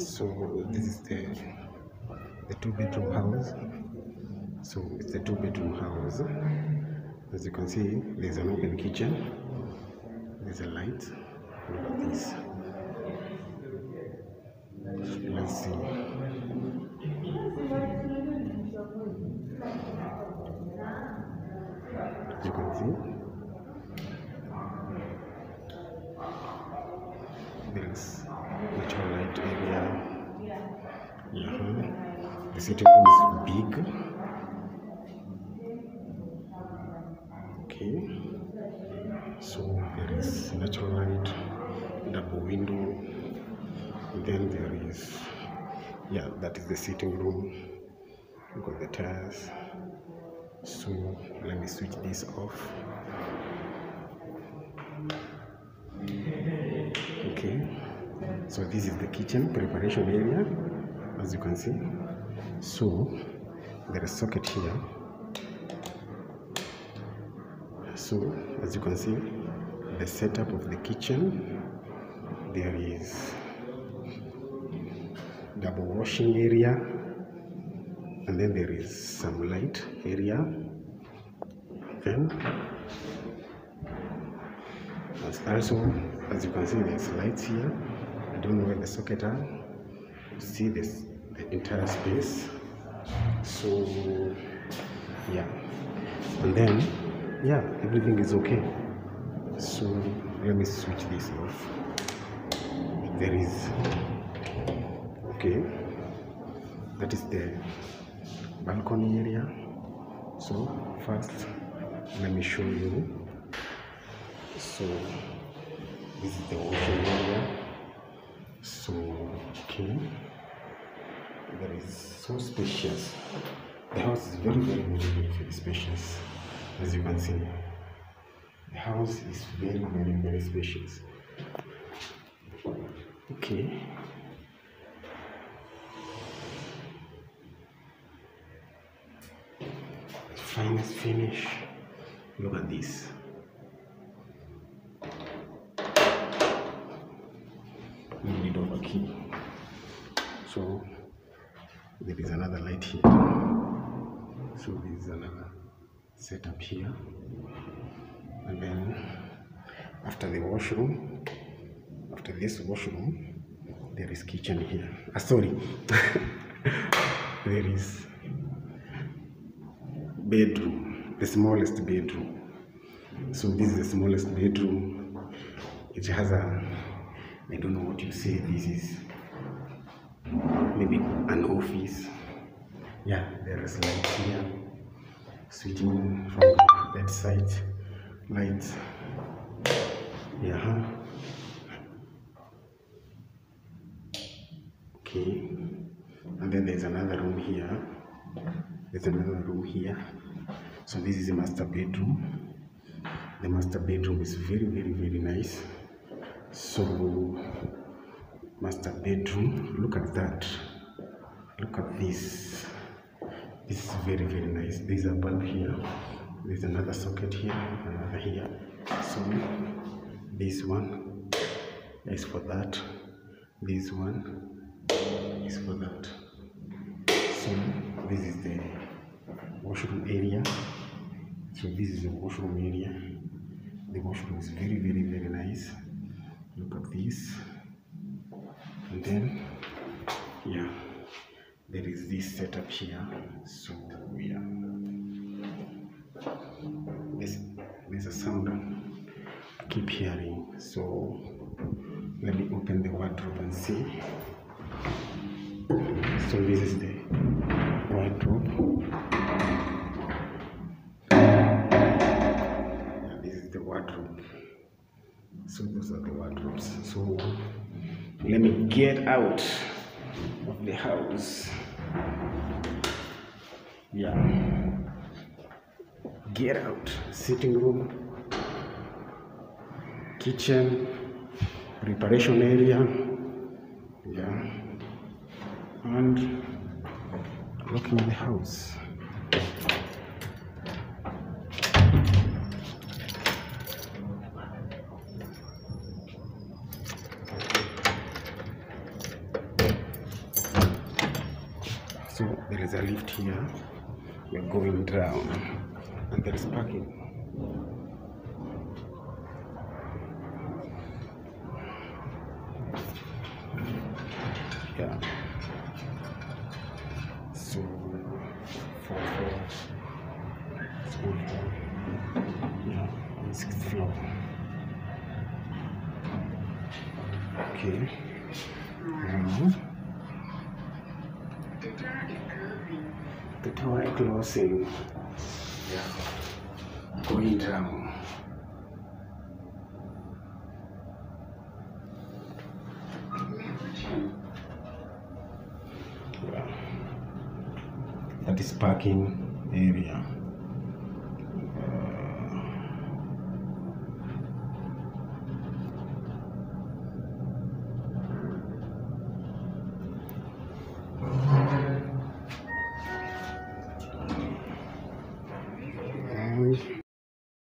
So this is the two-bedroom house. So it's a two-bedroom house. As you can see, there's an open kitchen. There's a light. Look at this. Let's see. You can see there's natural light area. The sitting room is big. Okay, so there is natural light, double window. Then there is, that is the sitting room. Look at the tiles. So let me switch this off. Okay, so this is the kitchen preparation area, as you can see. So there is a socket here. So as you can see, the setup of the kitchen, there is double washing area, and then there is some light area. Then also, as you can see, there's lights here. I don't know where the socket are. You see this, the entire space. So and then everything is okay. So let me switch this off. There is that is the balcony area. So first let me show you. So this is the washing area. So there is so spacious. The house is very spacious. As you can see, the house is very spacious. Okay. Finest finish. Look at this. Need over key. So there is another light here. So there is another setup here. And then after the washroom, after this washroom, there is kitchen here. There is bedroom, the smallest bedroom. So this is the smallest bedroom. It has a, I don't know what you say, this is maybe an office. There is light here, switching from the bedside lights. Okay, and then there's another room here. So this is the master bedroom. The master bedroom is very nice. So master bedroom, look at that. Look at this. This is very nice. There's a bulb here. There's another socket here, another here. So this one is for that. This one is for that. So this is the washroom area. So this is the washroom area. The washroom is very nice. Look at this. And then there is this setup here. So there's a sound I keep hearing. So let me open the wardrobe and see. So this is the wardrobe. This is the wardrobe. So those are the wardrobes. So let me get out of the house. Get out. Sitting room, kitchen, preparation area, and looking at the house. is a lift here. We're going down, and there is parking. Yeah. So, yeah, on the 6th floor. Okay. Now, the door is closing. Yeah. Going down. Yeah. That is parking area.